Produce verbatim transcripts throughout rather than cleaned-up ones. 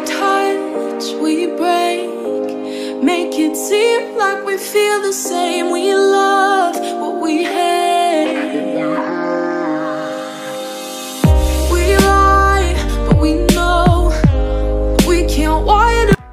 touch, we break. Make it seem like we feel the same. We love what we hate. We lie, but we know we can't wire the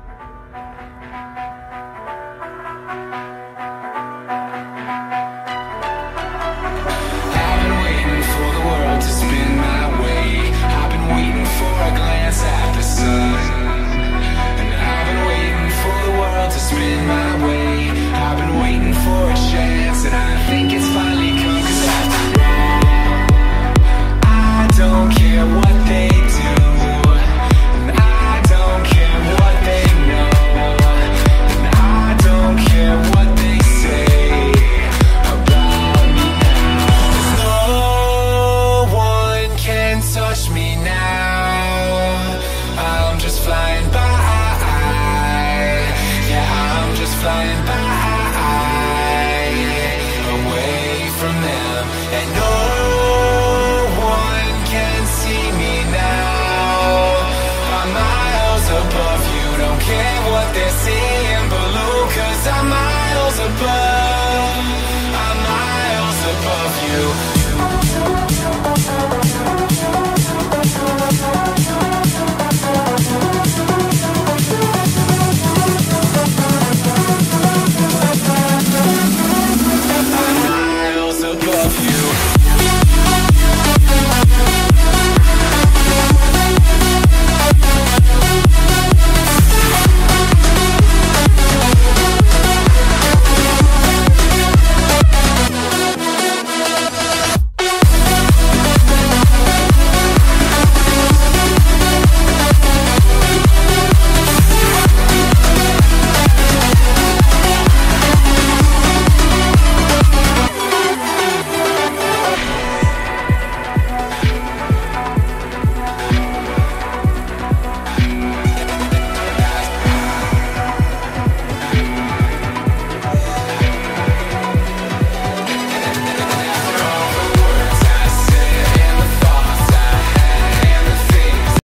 I've been waiting for the world to spin my way. I've been waiting for a glance at the sun. And I've been waiting for the world to spin my way. I've been waiting for a chance, and I think it's finally come. 'Cause after all, I don't care what they do, and I don't care what they know, and I don't care what they say about me now. 'Cause no one can touch me now. I'm just flying by. Yeah, I'm just flying by, away from them. And no one can see me now. I'm miles above you, don't care what they're saying.